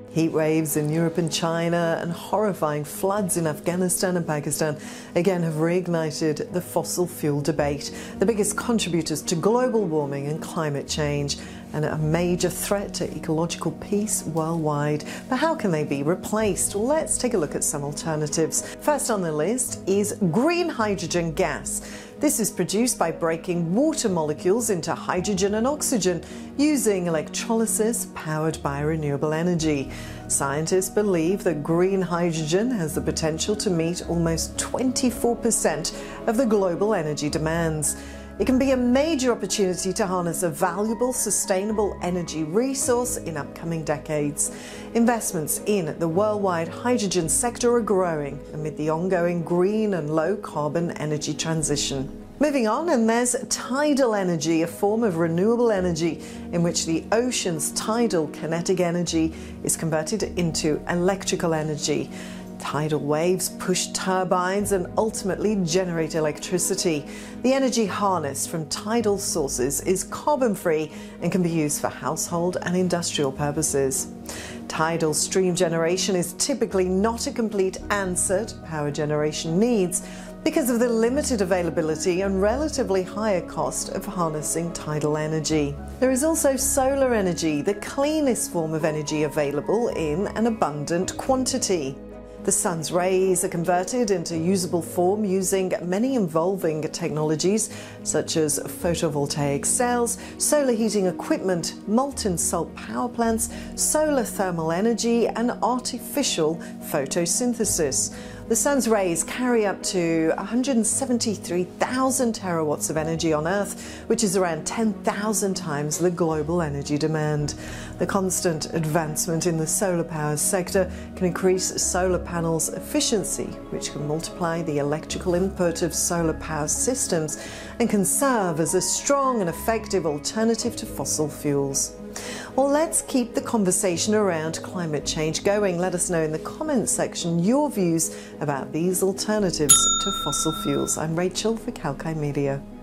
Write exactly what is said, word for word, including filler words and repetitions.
Heat waves in Europe and China and horrifying floods in Afghanistan and Pakistan again have reignited the fossil fuel debate, the biggest contributors to global warming and climate change, and a major threat to ecological peace worldwide. But how can they be replaced? Well, let's take a look at some alternatives. First on the list is green hydrogen gas. This is produced by breaking water molecules into hydrogen and oxygen using electrolysis powered by renewable energy. Scientists believe that green hydrogen has the potential to meet almost twenty-four percent of the global energy demands. It can be a major opportunity to harness a valuable, sustainable energy resource in upcoming decades. Investments in the worldwide hydrogen sector are growing amid the ongoing green and low-carbon energy transition. Moving on, and there's tidal energy, a form of renewable energy in which the ocean's tidal kinetic energy is converted into electrical energy. Tidal waves push turbines and ultimately generate electricity. The energy harnessed from tidal sources is carbon-free and can be used for household and industrial purposes. Tidal stream generation is typically not a complete answer to power generation needs because of the limited availability and relatively higher cost of harnessing tidal energy. There is also solar energy, the cleanest form of energy available in an abundant quantity. The sun's rays are converted into usable form using many involving technologies such as photovoltaic cells, solar heating equipment, molten salt power plants, solar thermal energy, and artificial photosynthesis. The sun's rays carry up to one hundred seventy-three thousand terawatts of energy on Earth, which is around ten thousand times the global energy demand. The constant advancement in the solar power sector can increase solar panels' efficiency, which can multiply the electrical input of solar power systems and can serve as a strong and effective alternative to fossil fuels. Well, let's keep the conversation around climate change going. Let us know in the comments section your views about these alternatives to fossil fuels. I'm Rachel for Kalkine Media.